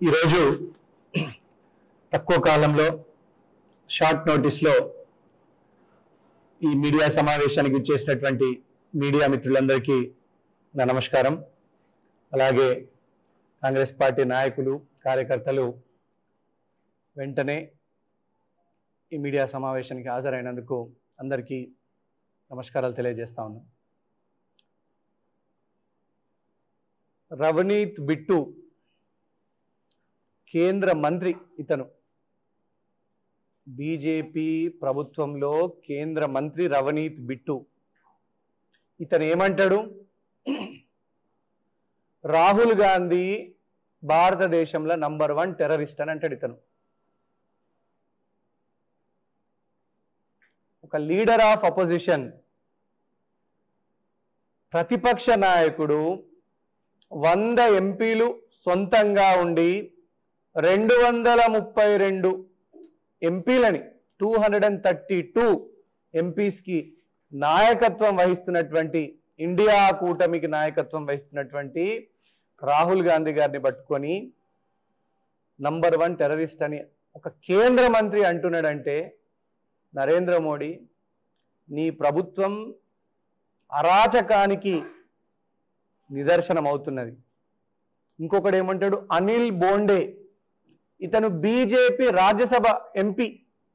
ఈరోజు తక్కువ కాలంలో షార్ట్ నోటీస్లో ఈ మీడియా సమావేశానికి ఇచ్చేసినటువంటి మీడియా మిత్రులందరికీ నా నమస్కారం. అలాగే కాంగ్రెస్ పార్టీ నాయకులు కార్యకర్తలు వెంటనే ఈ మీడియా సమావేశానికి హాజరైనందుకు అందరికీ నమస్కారాలు తెలియజేస్తా ఉన్నాను. రవనీత్ బిట్టు కేంద్ర మంత్రి, ఇతను బీజేపీ ప్రభుత్వంలో కేంద్ర మంత్రి రవనీత్ బిట్టు. ఇతను ఏమంటాడు? రాహుల్ గాంధీ భారతదేశంలో నంబర్ 1 టెర్రరిస్ట్ అని అంటాడు. ఇతను ఒక లీడర్ ఆఫ్ అపోజిషన్, ప్రతిపక్ష నాయకుడు, 100 ఎంపీలు సొంతంగా ఉండి 232 ఎంపీలని 232 ఎంపీస్కి నాయకత్వం వహిస్తున్నటువంటి, ఇండియా కూటమికి నాయకత్వం వహిస్తున్నటువంటి రాహుల్ గాంధీ గారిని పట్టుకొని నంబర్ 1 టెర్రరిస్ట్ అని ఒక కేంద్ర మంత్రి అంటున్నాడంటే, నరేంద్ర మోడీ, నీ ప్రభుత్వం అరాచకానికి నిదర్శనం అవుతున్నది. ఇంకొకడు ఏమంటాడు? అనిల్ బోండే, ఇతను బీజేపీ రాజ్యసభ ఎంపీ.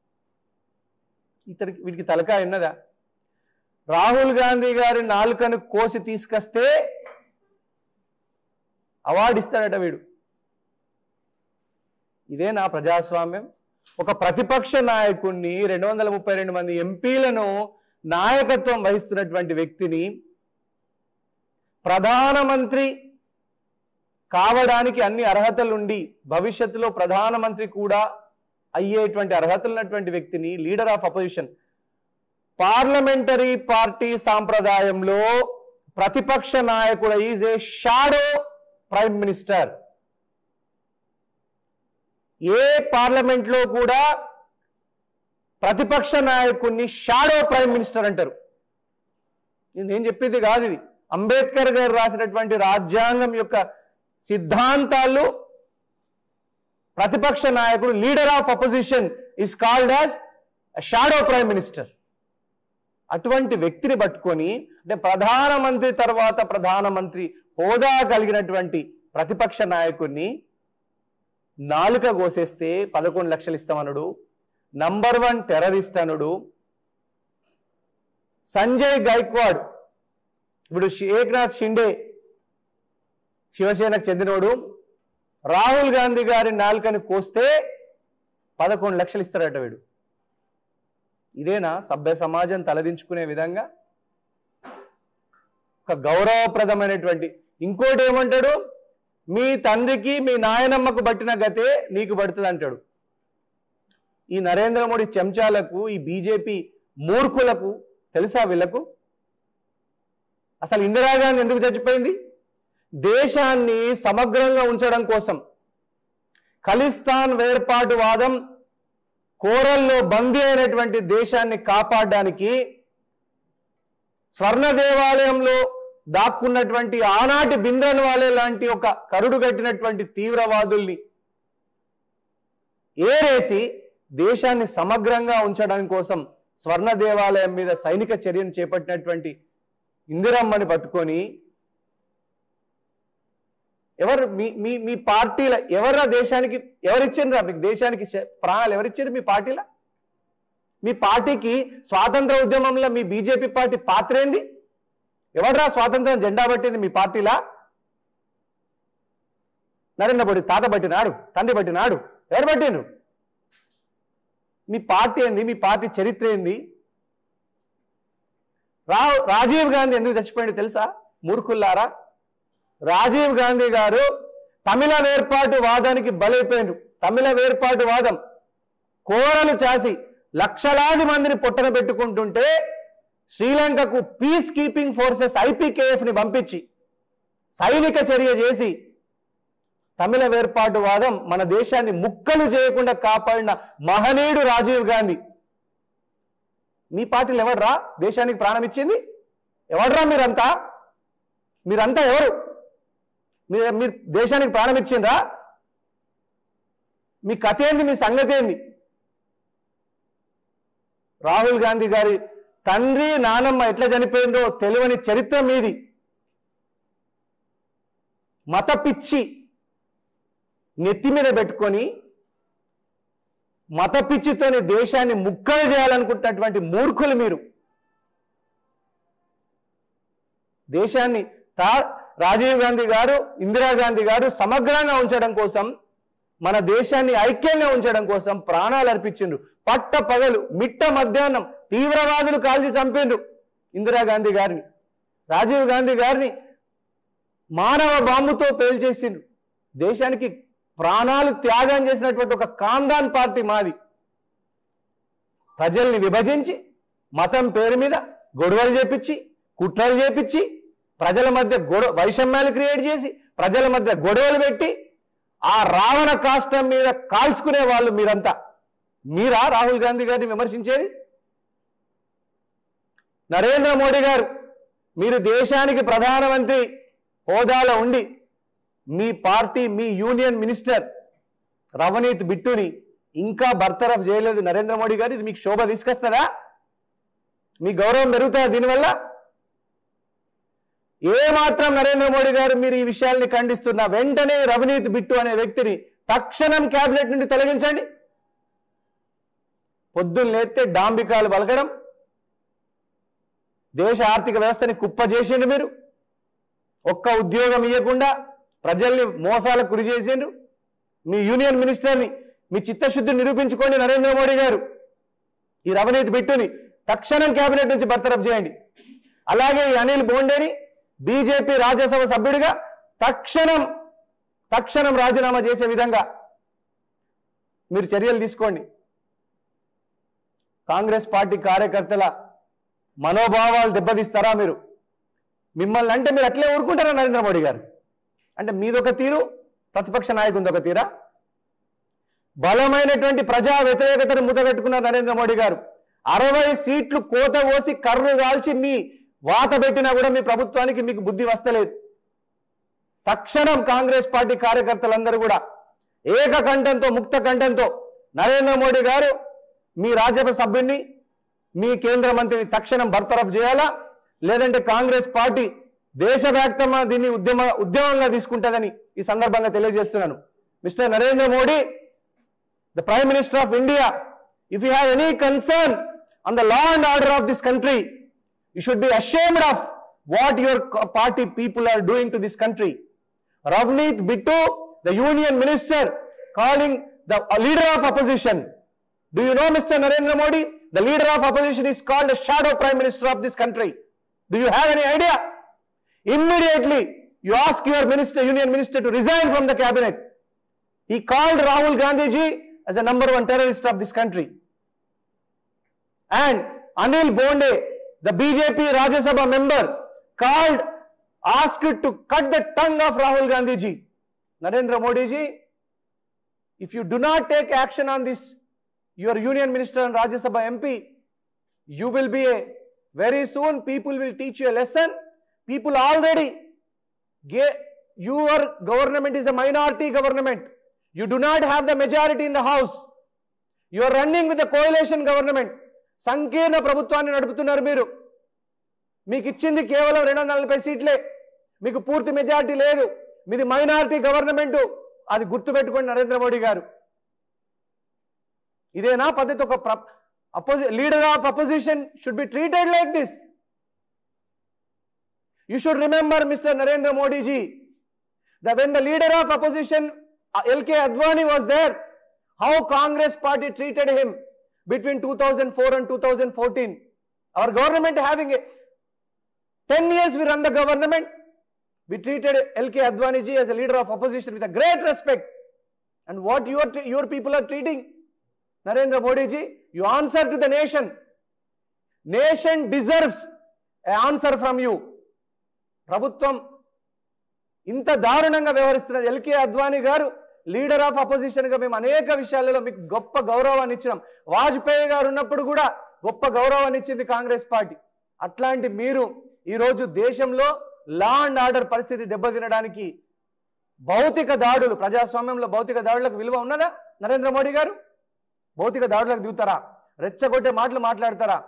వీటికి తలకాయ ఉన్నదా? రాహుల్ గాంధీ గారి నాలుకను కోసి తీసుకొస్తే అవార్డు ఇస్తాడట వీడు. ఇదే నా ప్రజాస్వామ్యం? ఒక ప్రతిపక్ష నాయకుడిని, 232 మంది ఎంపీలను నాయకత్వం వహిస్తున్నటువంటి వ్యక్తిని ప్రధానమంత్రి కావడానికి అన్ని అర్హతలుండి భవిష్యత్తులో ప్రధానమంత్రి కూడా అయ్యేటువంటి అర్హతలు ఉన్నటువంటి వ్యక్తిని, leader of opposition, parliamentary party సాంప్రదాయంలో ప్రతిపక్ష నాయకుడు is a shadow prime minister. ఏ పార్లమెంట్ లో కూడా ప్రతిపక్ష నాయకుడిని షాడో ప్రైమ్ మినిస్టర్ అంటారు. నేను చెప్పేది కాదు, ఇది అంబేద్కర్ గారు రాసినటువంటి రాజ్యాంగం యొక్క సిద్ధాంతాలు. ప్రతిపక్ష నాయకుడు, leader of opposition is called as shadow prime minister. అటువంటి వ్యక్తిని పట్టుకొని, అంటే ప్రధానమంత్రి తర్వాత ప్రధానమంత్రి హోదా కలిగినటువంటి ప్రతిపక్ష నాయకుడిని నాలుక కోసేస్తే 11 లక్షలు ఇస్తామనుడు, నంబర్ 1 టెర్రరిస్ట్ అనుడు. సంజయ్ గైక్వాడ్, ఇప్పుడు ఏక్నాథ్ షిండే శివసేనకు చెందినోడు, రాహుల్ గాంధీ గారి నాలుకని కోస్తే 11 లక్షలు ఇస్తారట వీడు. ఇదేనా సభ్య సమాజం తలదించుకునే విధంగా? ఒక గౌరవప్రదమైనటువంటి. ఇంకోటి ఏమంటాడు? మీ తండ్రికి మీ నాయనమ్మకు పట్టిన గతే నీకు పడుతుంది అంటాడు. ఈ నరేంద్ర మోడీ చెంచాలకు, ఈ బీజేపీ మూర్ఖులకు తెలుసా వీళ్లకు? అసలు ఇందిరాగాంధీ ఎందుకు చచ్చిపోయింది? దేశాన్ని సమగ్రంగా ఉంచడం కోసం. ఖలిస్తాన్ వేర్పాటువాదం కోరల్లో బందీ అయినటువంటి దేశాన్ని కాపాడడానికి, స్వర్ణ దేవాలయంలో దాక్కున్నటువంటి ఆనాటి బిందన్ వాలే లాంటి ఒక కరుడు కట్టినటువంటి తీవ్రవాదుల్ని ఏరేసి దేశాన్ని సమగ్రంగా ఉంచడం కోసం స్వర్ణ దేవాలయం మీద సైనిక చర్యను చేపట్టినటువంటి ఇందిరమ్మని పట్టుకొని, ఎవరు మీ పార్టీల ఎవరా దేశానికి ఎవరిచ్చిండ్రా? మీకు దేశానికి ప్రాణాలు ఎవరిచ్చారు? మీ పార్టీల? మీ పార్టీకి స్వాతంత్ర ఉద్యమంలో మీ బీజేపీ పార్టీ పాత్ర ఏంది? ఎవడ్రా స్వాతంత్రం జెండా పట్టింది మీ పార్టీలా? నరేంద్ర మోడీ తాత పట్టినాడు, తండ్రి పట్టినాడు, ఎవరు పట్టిండు? మీ పార్టీ ఏంది? మీ పార్టీ చరిత్ర ఏంది? రాజీవ్ గాంధీ ఎందుకు చచ్చిపోయింది తెలుసా? మూర్ఖుల్లారా, రాజీవ్ గాంధీ గారు తమిళ వేర్పాటు వాదానికి బలైపోయిండు. తమిళ వేర్పాటు వాదం కోరలు చాసి లక్షలాది మందిని పొట్టన పెట్టుకుంటుంటే శ్రీలంకకు పీస్ కీపింగ్ ఫోర్సెస్ IPKF ని పంపించి సైనిక చర్య చేసి తమిళ వేర్పాటు వాదం మన దేశాన్ని ముక్కలు చేయకుండా కాపాడిన మహనీయుడు రాజీవ్ గాంధీ. మీ పార్టీలు ఎవడ్రా దేశానికి ప్రాణం ఇచ్చింది? ఎవడ్రా మీరంతా? మీరంతా ఎవరు? మీరు దేశానికి ప్రాణం ఇచ్చిండ్రా? మీ కథ ఏంది, మీ సంగతి ఏంది? రాహుల్ గాంధీ గారి తండ్రి నానమ్మ ఎట్లా చనిపోయిందో తెలియని చరిత్ర మీది. మత పిచ్చి నెత్తి మీద పెట్టుకొని మత పిచ్చితోని దేశాన్ని ముక్కలు చేయాలనుకుంటున్నటువంటి మూర్ఖులు మీరు. దేశాన్ని రాజీవ్ గాంధీ గారు, ఇందిరాగాంధీ గారు సమగ్రంగా ఉంచడం కోసం, మన దేశాన్ని ఐక్యంగా ఉంచడం కోసం ప్రాణాలు అర్పించిండ్రు. పట్ట పగలు మిట్ట మధ్యాహ్నం తీవ్రవాదులు కాల్చి చంపిండ్రు ఇందిరాగాంధీ గారిని. రాజీవ్ గాంధీ గారిని మానవ బాంబుతో పేల్చేసిండ్రు. దేశానికి ప్రాణాలు త్యాగం చేసినటువంటి ఒక కాందాన్ పార్టీ మాది. ప్రజల్ని విభజించి మతం పేరు మీద గొడవలు చేపించి, కుట్రలు చేపించి, ప్రజల మధ్య వైషమ్యాలు క్రియేట్ చేసి, ప్రజల మధ్య గొడవలు పెట్టి, ఆ రావణ కాష్టం మీద కాల్చుకునే వాళ్ళు మీరంతా. మీరా రాహుల్ గాంధీ గారిని విమర్శించేది? నరేంద్ర మోడీ గారు, మీరు దేశానికి ప్రధానమంత్రి హోదాలో ఉండి మీ పార్టీ, మీ యూనియన్ మినిస్టర్ రవనీత్ బిట్టుని ఇంకా బర్తరఫ్ చేయలేదు నరేంద్ర మోడీ గారు. ఇది మీకు శోభ తీసుకొస్తారా? మీ గౌరవం పెరుగుతుందా దీనివల్ల? ఏమాత్రం నరేంద్ర మోడీ గారు మీరు ఈ విషయాల్ని ఖండిస్తున్నా వెంటనే రవనీత్ బిట్టు అనే వ్యక్తిని తక్షణం క్యాబినెట్ నుండి తొలగించండి. పొద్దున్న లేస్తే డాంబికాలు పలకడం, దేశ ఆర్థిక వ్యవస్థని కుప్ప చేసిండు మీరు. ఒక్క ఉద్యోగం ఇవ్వకుండా ప్రజల్ని మోసాలకు గురి చేసిండ్రు. మీ యూనియన్ మినిస్టర్ని మీ చిత్తశుద్ధిని నిరూపించుకోండి నరేంద్ర మోడీ గారు. ఈ రవనీత్ బిట్టుని తక్షణం క్యాబినెట్ నుంచి బర్తరఫ్ చేయండి. అలాగే ఈ అనిల్ బోండేని బీజేపీ రాజ్యసభ సభ్యుడిగా తక్షణం రాజీనామా చేసే విధంగా మీరు చర్యలు తీసుకోండి. కాంగ్రెస్ పార్టీ కార్యకర్తల మనోభావాలు దెబ్బతీస్తారా మీరు? మిమ్మల్ని అంటే మీరు అట్లే ఊరుకుంటారా నరేంద్ర మోడీ గారు? అంటే మీదొక తీరు, ప్రతిపక్ష నాయకుడిది ఒక తీరా? బలమైనటువంటి ప్రజా వ్యతిరేకతను ముద్దగట్టుకున్నారు నరేంద్ర మోడీ గారు. 60 సీట్లు కోత కోసి కర్రు కాల్చి మీ వాత పెట్టినా కూడా మీ ప్రభుత్వానికి మీకు బుద్ధి వస్తలేదు. తక్షణం కాంగ్రెస్ పార్టీ కార్యకర్తలందరూ కూడా ఏకకంఠంతో, ముక్త కంఠంతో నరేంద్ర మోడీ గారు మీ రాజ్యసభ సభ్యుడిని, మీ కేంద్ర మంత్రిని తక్షణం బర్తరఫ్ చేయాలా, లేదంటే కాంగ్రెస్ పార్టీ దేశవ్యాప్తంగా దీన్ని ఉద్యమంగా తీసుకుంటుందని ఈ సందర్భంగా తెలియజేస్తున్నాను. Mister Narendra Modi, the Prime Minister of India, if you have any concern on the law and order of this country, you should be ashamed of what your party people are doing to this country. Ravneet Bittu, the Union Minister, calling the leader of opposition. Do you know, Mr. Narendra Modi, the leader of opposition is called the shadow Prime Minister of this country. Do you have any idea? Immediately, you ask your minister, Union Minister, to resign from the cabinet. He called Rahul Gandhi ji as the #1 terrorist of this country. And Anil Bonde, the BJP Rajya Sabha member, asked to cut the tongue of Rahul Gandhi ji. Narendra Modi ji, if you do not take action on this, your Union Minister and Rajya Sabha MP, you will be very soon people will teach you a lesson. People already, your government is a minority government. You do not have the majority in the house. You are running with the coalition government. సంకీర్ణ ప్రభుత్వాన్ని నడుపుతున్నారు మీరు. మీకు ఇచ్చింది కేవలం 240 సీట్లే. మీకు పూర్తి మెజారిటీ లేదు. మీది మైనారిటీ గవర్నమెంట్. అది గుర్తుపెట్టుకోండి నరేంద్ర మోడీ గారు. ఇదేనా పద్ధతి? ఒక leader of opposition should be treated like this. You should remember, Mr. Narendra Modi ji, that when the leader of opposition LK Advani was there, how Congress party treated him between 2004 and 2014. Our government having 10 years we run the government, we treated LK Advani ji as a leader of opposition with a great respect. And what your people are treating Narendra Modi ji, you answer to the nation. Nation deserves an answer from you. ప్రభుత్వం ఇంత దారుణంగా వ్యవహరిస్తున్నది. LK Advani గారు leader of opposition గా మేము అనేక విషయాలలో మీకు గొప్ప గౌరవాన్ని ఇచ్చినాం. వాజ్పేయి గారు ఉన్నప్పుడు కూడా గొప్ప గౌరవాన్ని ఇచ్చింది కాంగ్రెస్ పార్టీ. అట్లాంటి మీరు ఈరోజు దేశంలో లా అండ్ ఆర్డర్ పరిస్థితి దెబ్బతినడానికి భౌతిక దాడులు, ప్రజాస్వామ్యంలో భౌతిక దాడులకు విలువ ఉన్నదా? నరేంద్ర మోడీ గారు భౌతిక దాడులకు దిగుతారా? రెచ్చగొట్టే మాటలు మాట్లాడతారా?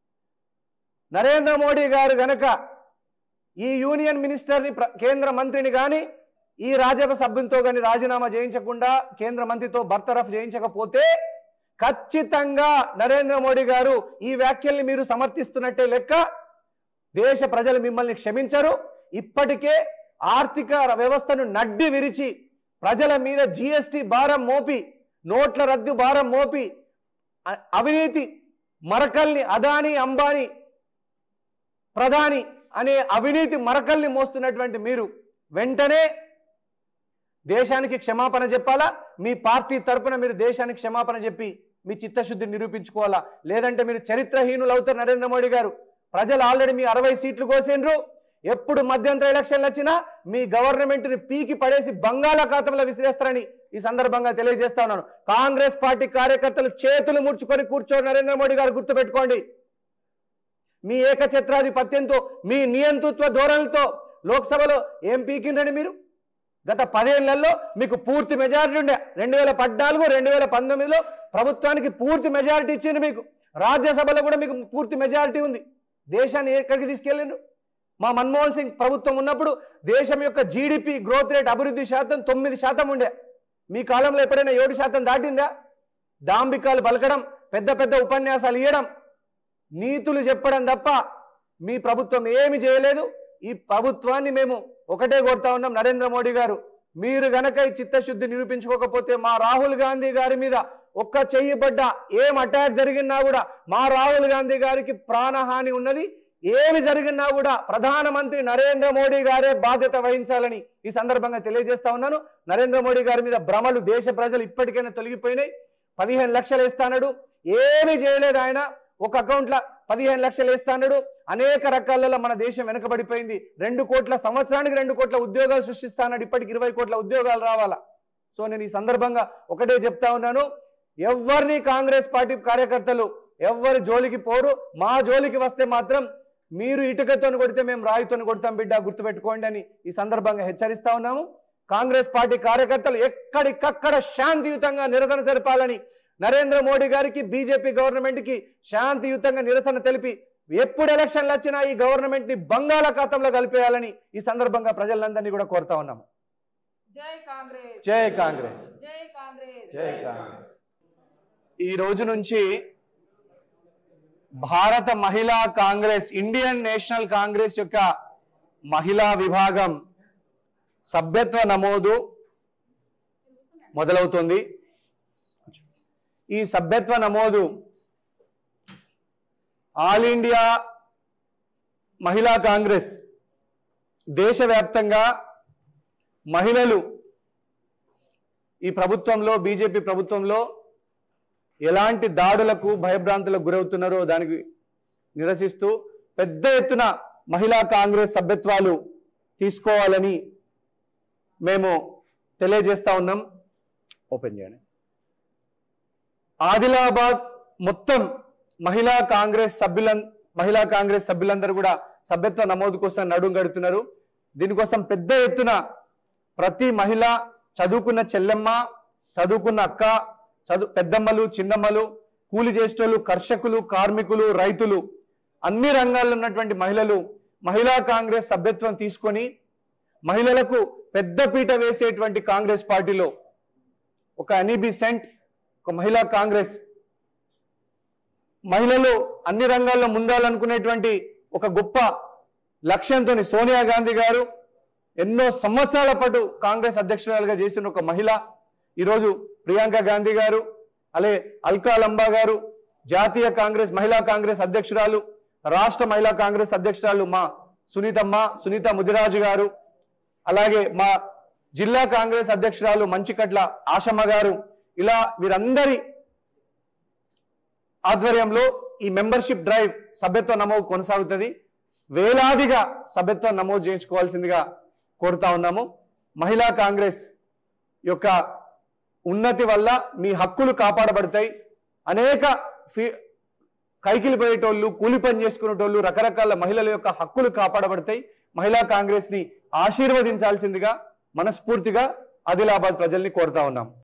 నరేంద్ర మోడీ గారు గనక ఈ యూనియన్ మినిస్టర్ని కేంద్ర మంత్రిని కానీ ఈ రాజ్యసభ సభ్యునితో కానీ రాజీనామా చేయించకుండా కేంద్ర మంత్రితో బర్తరఫ్ చేయించకపోతే ఖచ్చితంగా నరేంద్ర మోడీ గారు ఈ వ్యాఖ్యల్ని మీరు సమర్థిస్తున్నట్టే లెక్క. దేశ ప్రజలు మిమ్మల్ని క్షమించరు. ఇప్పటికే ఆర్థిక వ్యవస్థను నడ్డి విరిచి ప్రజల మీద జిఎస్టి భారం మోపి, నోట్ల రద్దు భారం మోపి, అవినీతి మరకల్ని అదానీ అంబానీ ప్రధాని అనే అవినీతి మరకల్ని మోస్తున్నటువంటి మీరు వెంటనే దేశానికి క్షమాపణ చెప్పాలా? మీ పార్టీ తరపున మీరు దేశానికి క్షమాపణ చెప్పి మీ చిత్తశుద్ధిని నిరూపించుకోవాలా? లేదంటే మీరు చరిత్రహీనులు అవుతారు. నరేంద్ర మోడీ గారు ప్రజలు ఆల్రెడీ మీ 60 సీట్లు కోసిండ్రు. ఎప్పుడు మధ్యంతర ఎలక్షన్లు వచ్చినా మీ గవర్నమెంట్ని పీకి పడేసి బంగాళాఖాతంలో విసిరేస్తారని ఈ సందర్భంగా తెలియజేస్తా ఉన్నాను. కాంగ్రెస్ పార్టీ కార్యకర్తలు చేతులు ముడుచుకొని కూర్చోని నరేంద్ర మోడీ గారు గుర్తుపెట్టుకోండి. మీ ఏకఛత్రాధిపత్యంతో, మీ నియంతృత్వ ధోరణులతో లోక్సభలో ఏం పీకిండ్రని మీరు? గత 10 ఏళ్లలో మీకు పూర్తి మెజారిటీ ఉండే. 2014, 2019లో ప్రభుత్వానికి పూర్తి మెజారిటీ ఇచ్చింది. మీకు రాజ్యసభలో కూడా మీకు పూర్తి మెజారిటీ ఉంది. దేశాన్ని ఎక్కడికి తీసుకెళ్ళిండ్రు? మా మన్మోహన్ సింగ్ ప్రభుత్వం ఉన్నప్పుడు దేశం యొక్క జీడిపి గ్రోత్ రేట్, అభివృద్ధి శాతం 9% ఉండే. మీ కాలంలో ఎప్పుడైనా 7% దాటిందా? దాంబికాలు పలకడం, పెద్ద పెద్ద ఉపన్యాసాలు ఇవ్వడం, నీతులు చెప్పడం తప్ప మీ ప్రభుత్వం ఏమి చేయలేదు. ఈ ప్రభుత్వాన్ని మేము ఒకటే కోరుతా ఉన్నాం, నరేంద్ర మోడీ గారు మీరు గనక ఈ చిత్తశుద్ధి నిరూపించుకోకపోతే మా రాహుల్ గాంధీ గారి మీద ఒక్క చెయ్యబడ్డ ఏం అటాక్ జరిగినా కూడా మా రాహుల్ గాంధీ గారికి ప్రాణహాని ఉన్నది. ఏమి జరిగినా కూడా ప్రధానమంత్రి నరేంద్ర మోడీ గారే బాధ్యత వహించాలని ఈ సందర్భంగా తెలియజేస్తా ఉన్నాను. నరేంద్ర మోడీ గారి మీద భ్రమలు దేశ ప్రజలు ఇప్పటికైనా తొలగిపోయినాయి. 15 లక్షలు వేస్తాడు, ఏమీ చేయలేదు ఆయన. ఒక అకౌంట్లో 15 లక్షలు వేస్తాడు. అనేక రకాలలో మన దేశం వెనుకబడిపోయింది. 2 కోట్ల సంవత్సరానికి 2 కోట్ల ఉద్యోగాలు సృష్టిస్తాడు. ఇప్పటికి 20 కోట్ల ఉద్యోగాలు రావాలా? సో నేను ఈ సందర్భంగా ఒకటే చెప్తా ఉన్నాను, ఎవరిని కాంగ్రెస్ పార్టీ కార్యకర్తలు ఎవరి జోలికి పోరు. మా జోలికి వస్తే మాత్రం మీరు ఇటుకతో కొడితే మేము రాయితో కొడతాం బిడ్డ, గుర్తుపెట్టుకోండి అని ఈ సందర్భంగా హెచ్చరిస్తా ఉన్నాము. కాంగ్రెస్ పార్టీ కార్యకర్తలు ఎక్కడికక్కడ శాంతియుతంగా నిరసన జరపాలని, నరేంద్ర మోడీ గారికి బీజేపీ గవర్నమెంట్కి శాంతియుతంగా నిరసన తెలిపి ఎప్పుడు ఎలక్షన్లు వచ్చినా ఈ గవర్నమెంట్ ని బంగాళాఖాతంలో కలిపేయాలని ఈ సందర్భంగా ప్రజలందరినీ కూడా కోరుతా ఉన్నాము. జై కాంగ్రెస్, జై కాంగ్రెస్, జై కాంగ్రెస్, జై కాంగ్రెస్. ఈ రోజు నుంచి భారత మహిళా కాంగ్రెస్, ఇండియన్ నేషనల్ కాంగ్రెస్ యొక్క మహిళా విభాగం సభ్యత్వ నమోదు మొదలవుతుంది. ఈ సభ్యత్వ నమోదు ఆల్ ఇండియా మహిళా కాంగ్రెస్ దేశవ్యాప్తంగా మహిళలు ఈ ప్రభుత్వంలో, బీజేపీ ప్రభుత్వంలో ఎలాంటి దాడులకు, భయభ్రాంతులకు గురవుతున్నారో దానికి నిరసిస్తూ పెద్ద ఎత్తున మహిళా కాంగ్రెస్ సభ్యత్వాలు తీసుకోవాలని మేము తెలియజేస్తా ఉన్నాం. ఓపెన్ చేయండి. ఆదిలాబాద్ మొత్తం మహిళా కాంగ్రెస్ సభ్యులందరూ కూడా సభ్యత్వ నమోదు కోసం నడుం గడుతున్నారు. దీనికోసం పెద్ద ఎత్తున ప్రతి మహిళ, చదువుకున్న చెల్లెమ్మ, చదువుకున్న అక్క, పెద్దమ్మలు, చిన్నమ్మలు, కూలి చేసేటోళ్ళు, కర్షకులు, కార్మికులు, రైతులు, అన్ని రంగాల్లో ఉన్నటువంటి మహిళలు మహిళా కాంగ్రెస్ సభ్యత్వం తీసుకొని మహిళలకు పెద్దపీట వేసేటువంటి కాంగ్రెస్ పార్టీలో ఒక అనీబీ సెంట్, ఒక మహిళా కాంగ్రెస్, మహిళలు అన్ని రంగాల్లో ముందాలనుకునేటువంటి ఒక గొప్ప లక్ష్యంతో సోనియా గాంధీ గారు ఎన్నో సంవత్సరాల పాటు కాంగ్రెస్ అధ్యక్షురాలుగా చేసిన ఒక మహిళ, ఈరోజు ప్రియాంక గాంధీ గారు, అలాగే అల్కా లంబా గారు, జాతీయ కాంగ్రెస్ మహిళా కాంగ్రెస్ అధ్యక్షురాలు, రాష్ట్ర మహిళా కాంగ్రెస్ అధ్యక్షురాలు మా సునీత ముదిరాజు గారు, అలాగే మా జిల్లా కాంగ్రెస్ అధ్యక్షురాలు మంచికట్ల ఆశమ్మ గారు, ఇలా వీరందరి ఆధ్వర్యంలో ఈ మెంబర్షిప్ డ్రైవ్ సభ్యత్వ నమోదు కొనసాగుతుంది. వేలాదిగా సభ్యత్వం నమోదు చేయించుకోవాల్సిందిగా కోరుతా ఉన్నాము. మహిళా కాంగ్రెస్ యొక్క ఉన్నతి వల్ల మీ హక్కులు కాపాడబడతాయి. అనేక కైకిలి పోయేటోళ్ళు, కూలి పని చేసుకునేటోళ్ళు, రకరకాల మహిళల యొక్క హక్కులు కాపాడబడతాయి. మహిళా కాంగ్రెస్ ని ఆశీర్వదించాల్సిందిగా మనస్ఫూర్తిగా ఆదిలాబాద్ ప్రజల్ని కోరుతా ఉన్నాం.